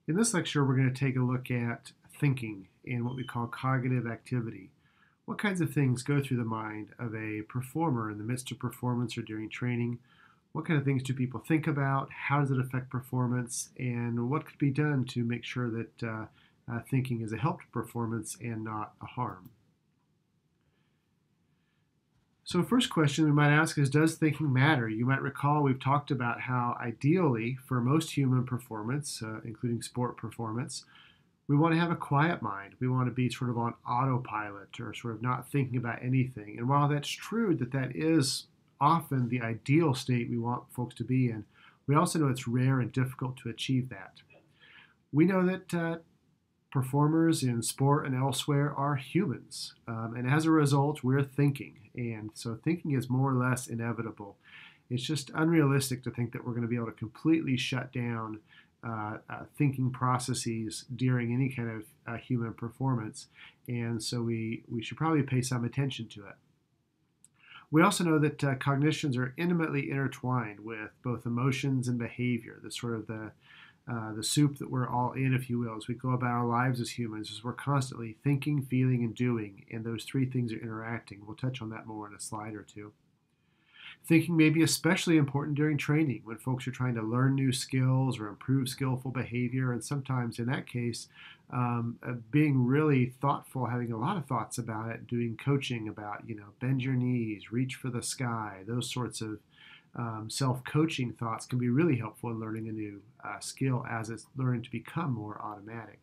In this lecture, we're going to take a look at thinking and what we call cognitive activity. What kinds of things go through the mind of a performer in the midst of performance or during training? What kind of things do people think about? How does it affect performance? And what could be done to make sure that thinking is a help to performance and not a harm? So first question we might ask is, does thinking matter? You might recall we've talked about how ideally for most human performance, including sport performance, we want to have a quiet mind. We want to be sort of on autopilot or sort of not thinking about anything. And while that's true that is often the ideal state we want folks to be in, we also know it's rare and difficult to achieve that. We know that performers in sport and elsewhere are humans. And as a result, we're thinking. And so thinking is more or less inevitable. It's just unrealistic to think that we're going to be able to completely shut down thinking processes during any kind of human performance. And so we should probably pay some attention to it. We also know that cognitions are intimately intertwined with both emotions and behavior. The sort of the soup that we're all in, if you will, as we go about our lives as humans, is we're constantly thinking, feeling, and doing, and those three things are interacting. We'll touch on that more in a slide or two. Thinking may be especially important during training when folks are trying to learn new skills or improve skillful behavior, and sometimes in that case, being really thoughtful, having a lot of thoughts about it, doing coaching about, bend your knees, reach for the sky, those sorts of self-coaching thoughts can be really helpful in learning a new skill as it's learning to become more automatic.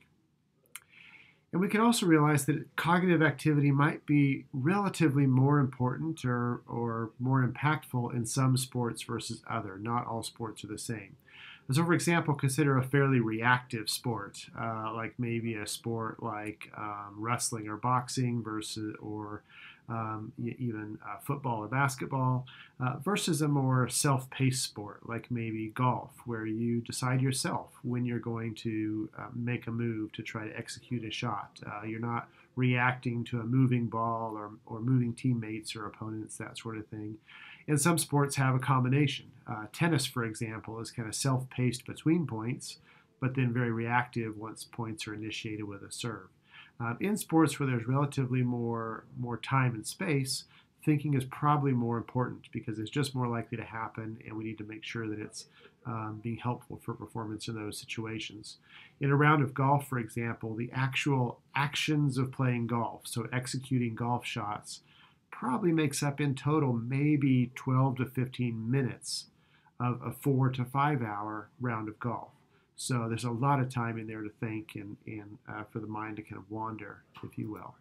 And we can also realize that cognitive activity might be relatively more important or more impactful in some sports versus other. Not all sports are the same. So, for example, consider a fairly reactive sport, like maybe a sport like wrestling or boxing or even football or basketball, versus a more self-paced sport like maybe golf, where you decide yourself when you're going to make a move to try to execute a shot. You're not reacting to a moving ball or moving teammates or opponents, that sort of thing. And some sports have a combination. Tennis, for example, is kind of self-paced between points, but then very reactive once points are initiated with a serve. In sports where there's relatively more time and space, thinking is probably more important because it's just more likely to happen, and we need to make sure that it's being helpful for performance in those situations. In a round of golf, for example, the actual actions of playing golf, so executing golf shots, probably makes up in total maybe 12 to 15 minutes of a 4 to 5 hour round of golf. So there's a lot of time in there to think and for the mind to kind of wander, if you will.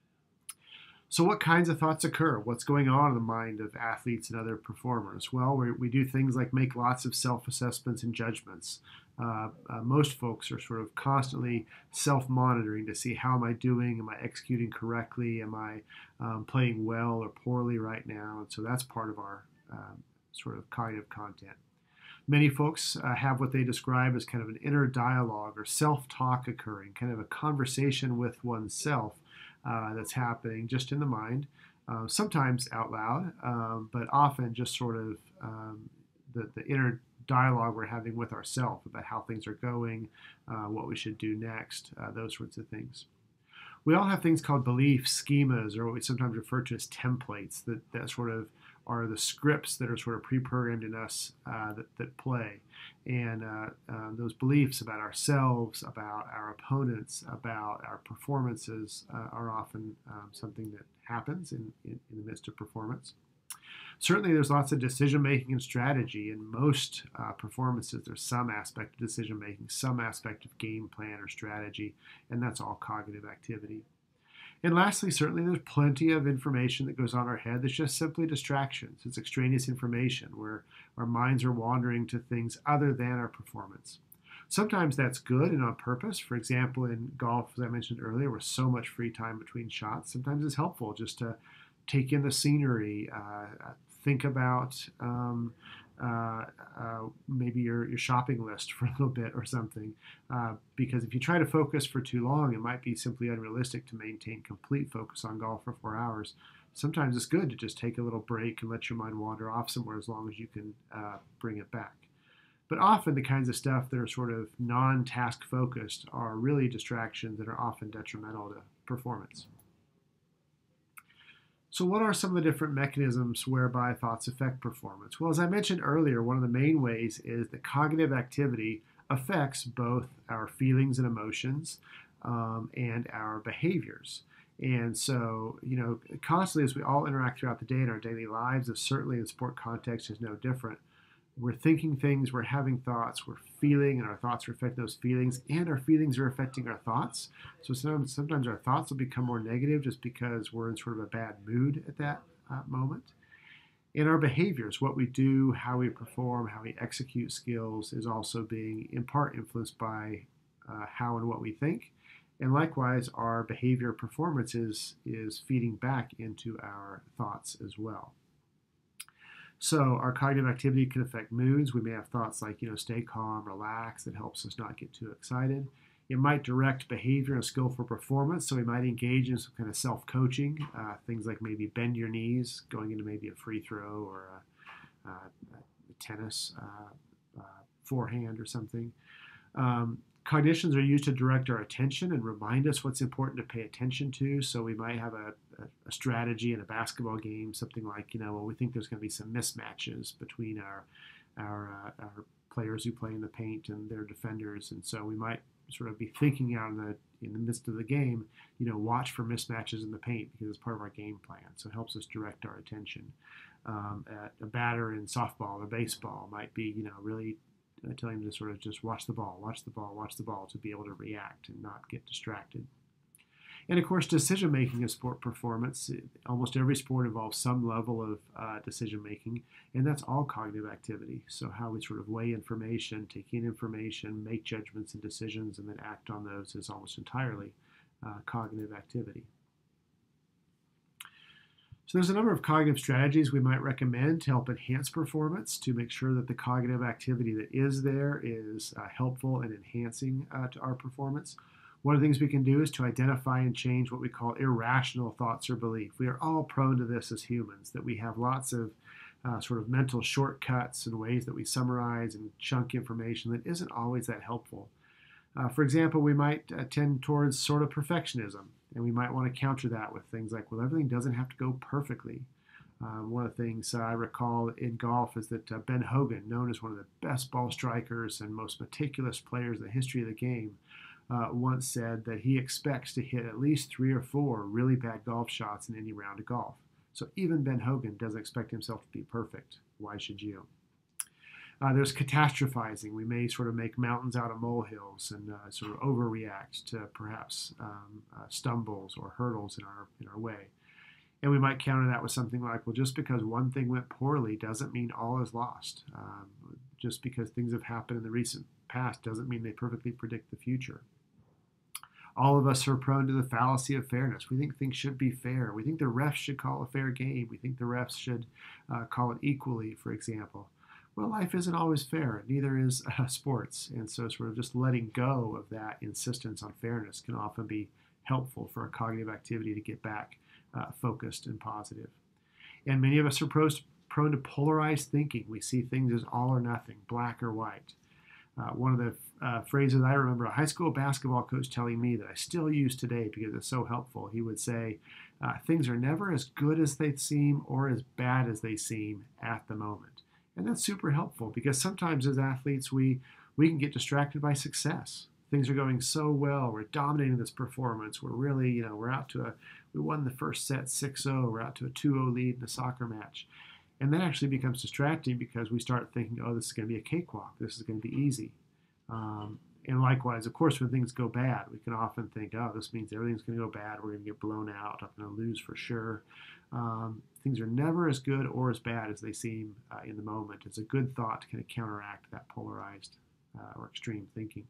So what kinds of thoughts occur? What's going on in the mind of athletes and other performers? Well, we do things like make lots of self-assessments and judgments. Most folks are sort of constantly self-monitoring to see, how am I doing? Am I executing correctly? Am I playing well or poorly right now? And so that's part of our sort of cognitive content. Many folks have what they describe as kind of an inner dialogue or self-talk occurring, kind of a conversation with oneself that's happening just in the mind, sometimes out loud, but often just sort of the inner dialogue we're having with ourselves about how things are going, what we should do next, those sorts of things. We all have things called beliefs, schemas, or what we sometimes refer to as templates that sort of are the scripts that are sort of pre-programmed in us that play. And those beliefs about ourselves, about our opponents, about our performances are often something that happens in the midst of performance. Certainly there's lots of decision-making and strategy. In most performances, there's some aspect of decision-making, some aspect of game plan or strategy, and that's all cognitive activity. And lastly, certainly there's plenty of information that goes on in our head that's just simply distractions. It's extraneous information where our minds are wandering to things other than our performance. Sometimes that's good and on purpose. For example, in golf, as I mentioned earlier, with so much free time between shots, sometimes it's helpful just to take in the scenery, think about maybe your shopping list for a little bit or something. Because if you try to focus for too long, it might be simply unrealistic to maintain complete focus on golf for 4 hours. Sometimes it's good to just take a little break and let your mind wander off somewhere as long as you can bring it back. But often the kinds of stuff that are sort of non-task focused are really distractions that are often detrimental to performance. So what are some of the different mechanisms whereby thoughts affect performance? Well, as I mentioned earlier, one of the main ways is that cognitive activity affects both our feelings and emotions and our behaviors. And so, constantly as we all interact throughout the day in our daily lives, and certainly in the sport context is no different, we're thinking things, we're having thoughts, we're feeling, and our thoughts are affecting those feelings, and our feelings are affecting our thoughts. So sometimes our thoughts will become more negative just because we're in sort of a bad mood at that moment. In our behaviors, what we do, how we perform, how we execute skills is also being in part influenced by how and what we think. And likewise, our behavior performance is feeding back into our thoughts as well. So our cognitive activity can affect moods. We may have thoughts like, stay calm, relax. That helps us not get too excited. It might direct behavior and skillful performance. So we might engage in some kind of self-coaching, things like maybe bend your knees, going into maybe a free throw or a tennis forehand or something. Cognitions are used to direct our attention and remind us what's important to pay attention to. So we might have a strategy in a basketball game, something like, we think there's going to be some mismatches between our players who play in the paint and their defenders. And so we might sort of be thinking out in the midst of the game, watch for mismatches in the paint because it's part of our game plan. So it helps us direct our attention. A batter in softball or baseball might be, really telling them to sort of just watch the ball to be able to react and not get distracted. And of course, decision making in sport performance, almost every sport involves some level of decision making, and that's all cognitive activity. So how we sort of weigh information, take in information, make judgments and decisions, and then act on those is almost entirely cognitive activity. So there's a number of cognitive strategies we might recommend to help enhance performance, to make sure that the cognitive activity that is there is helpful and enhancing to our performance. One of the things we can do is to identify and change what we call irrational thoughts or belief. We are all prone to this as humans, that we have lots of sort of mental shortcuts and ways that we summarize and chunk information that isn't always that helpful. For example, we might tend towards sort of perfectionism, and we might want to counter that with things like, well, everything doesn't have to go perfectly. One of the things I recall in golf is that Ben Hogan, known as one of the best ball strikers and most meticulous players in the history of the game, once said that he expects to hit at least 3 or 4 really bad golf shots in any round of golf. So even Ben Hogan doesn't expect himself to be perfect. Why should you? There's catastrophizing. We may sort of make mountains out of molehills and sort of overreact to perhaps stumbles or hurdles in our way. And we might counter that with something like, well, just because one thing went poorly doesn't mean all is lost. Just because things have happened in the recent past doesn't mean they perfectly predict the future. All of us are prone to the fallacy of fairness. We think things should be fair. We think the refs should call a fair game. We think the refs should call it equally, for example. Well, life isn't always fair. Neither is sports. And so sort of just letting go of that insistence on fairness can often be helpful for a cognitive activity to get back focused and positive. And many of us are prone to polarized thinking. We see things as all or nothing, black or white. One of the phrases I remember a high school basketball coach telling me that I still use today because it's so helpful. He would say, things are never as good as they seem or as bad as they seem at the moment. And that's super helpful because sometimes as athletes, we can get distracted by success. Things are going so well. We're dominating this performance. We're really, we won the first set 6-0. We're out to a 2-0 lead in a soccer match. And that actually becomes distracting because we start thinking, oh, this is going to be a cakewalk. This is going to be easy. And likewise, of course, when things go bad, we can often think, oh, this means everything's going to go bad. We're going to get blown out. I'm going to lose for sure. Things are never as good or as bad as they seem in the moment. It's a good thought to kind of counteract that polarized or extreme thinking.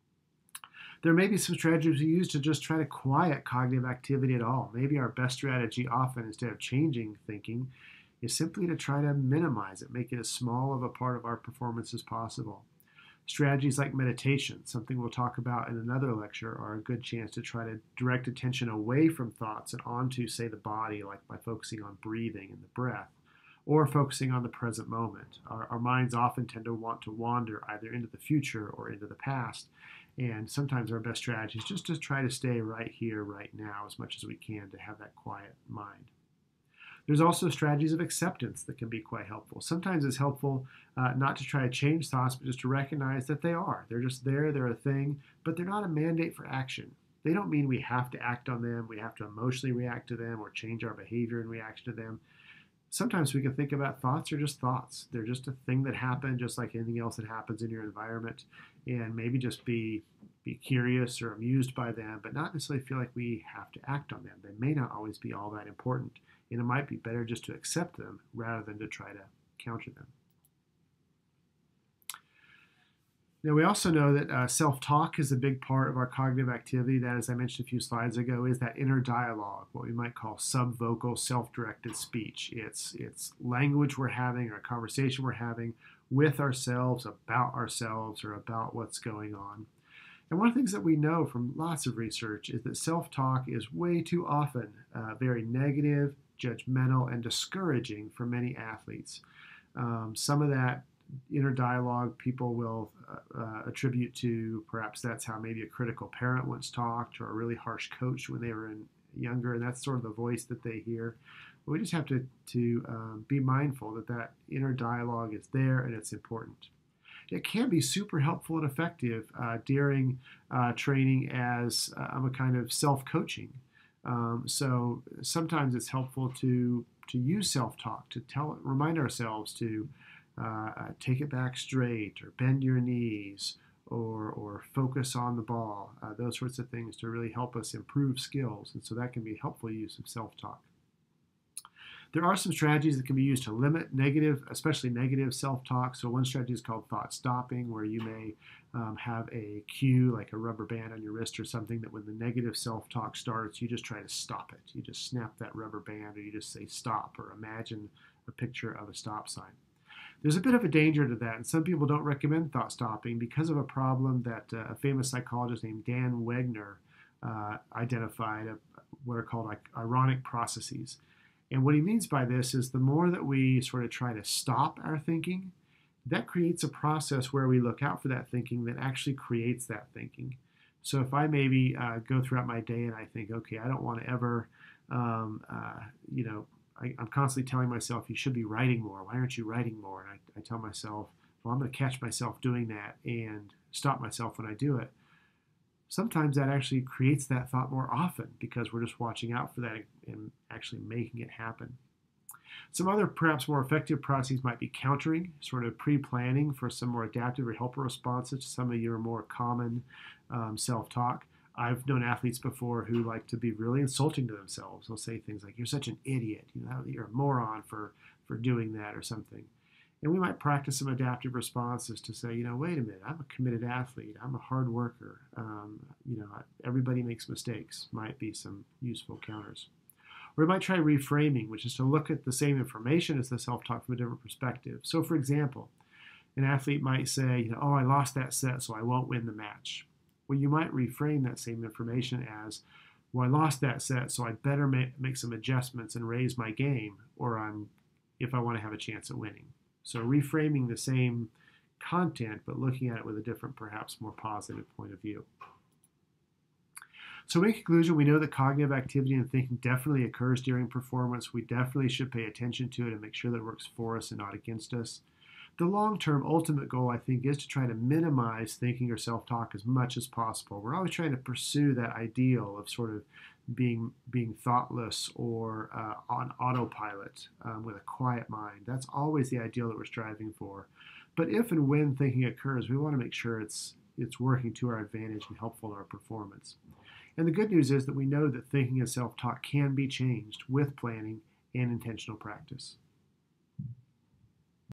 There may be some strategies we use to just try to quiet cognitive activity at all. Maybe our best strategy often, instead of changing thinking, is simply to try to minimize it, make it as small of a part of our performance as possible. Strategies like meditation, something we'll talk about in another lecture, are a good chance to try to direct attention away from thoughts and onto, say, the body, like by focusing on breathing and the breath, or focusing on the present moment. Our minds often tend to want to wander either into the future or into the past. And sometimes our best strategy is just to try to stay right here, right now, as much as we can to have that quiet mind. There's also strategies of acceptance that can be quite helpful. Sometimes it's helpful not to try to change thoughts, but just to recognize that they are. They're just there, they're a thing, but they're not a mandate for action. They don't mean we have to act on them, we have to emotionally react to them, or change our behavior in reaction to them. Sometimes we can think about thoughts are just thoughts. They're just a thing that happened, just like anything else that happens in your environment, and maybe just be curious or amused by them, but not necessarily feel like we have to act on them. They may not always be all that important, and it might be better just to accept them rather than to try to counter them. Now, we also know that self-talk is a big part of our cognitive activity. That, as I mentioned a few slides ago, is that inner dialogue, what we might call subvocal self-directed speech. It's language we're having or a conversation we're having with ourselves, about ourselves, or about what's going on. And one of the things that we know from lots of research is that self-talk is way too often very negative, judgmental, and discouraging for many athletes. Some of that inner dialogue people will attribute to perhaps that's how maybe a critical parent once talked, or a really harsh coach when they were younger, and that's sort of the voice that they hear. But we just have to be mindful that that inner dialogue is there and it's important. It can be super helpful and effective during training as I'm a kind of self-coaching. So sometimes it's helpful to use self-talk, to remind ourselves to take it back straight, or bend your knees, or focus on the ball, those sorts of things to really help us improve skills. And so that can be a helpful use of self-talk. There are some strategies that can be used to limit negative, especially negative self-talk. So one strategy is called thought stopping, where you may have a cue, like a rubber band on your wrist or something, that when the negative self-talk starts, you just try to stop it. You just snap that rubber band, or you just say stop, or imagine a picture of a stop sign. There's a bit of a danger to that, and some people don't recommend thought stopping because of a problem that a famous psychologist named Dan Wegner identified, what are called ironic processes. And what he means by this is the more that we sort of try to stop our thinking, that creates a process where we look out for that thinking that actually creates that thinking. So if I maybe go throughout my day and I think, okay, I don't want to ever, I'm constantly telling myself, you should be writing more. Why aren't you writing more? And I tell myself, well, I'm going to catch myself doing that and stop myself when I do it. Sometimes that actually creates that thought more often because we're just watching out for that and actually making it happen. Some other perhaps more effective processes might be countering, sort of pre-planning for some more adaptive or helper responses to some of your more common self-talk. I've known athletes before who like to be really insulting to themselves. They'll say things like, you're such an idiot, you're a moron for doing that or something. And we might practice some adaptive responses to say, wait a minute, I'm a committed athlete, I'm a hard worker, everybody makes mistakes, might be some useful counters. Or we might try reframing, which is to look at the same information as the self-talk from a different perspective. So for example, an athlete might say, I lost that set, so I won't win the match. Well, you might reframe that same information as, well, I lost that set, so I'd better make some adjustments and raise my game, if I want to have a chance at winning. So reframing the same content, but looking at it with a different, perhaps more positive point of view. So in conclusion, we know that cognitive activity and thinking definitely occurs during performance. We definitely should pay attention to it and make sure that it works for us and not against us. The long-term ultimate goal, I think, is to try to minimize thinking or self-talk as much as possible. We're always trying to pursue that ideal of sort of being thoughtless or on autopilot with a quiet mind. That's always the ideal that we're striving for. But if and when thinking occurs, we want to make sure it's working to our advantage and helpful in our performance. And the good news is that we know that thinking and self-talk can be changed with planning and intentional practice.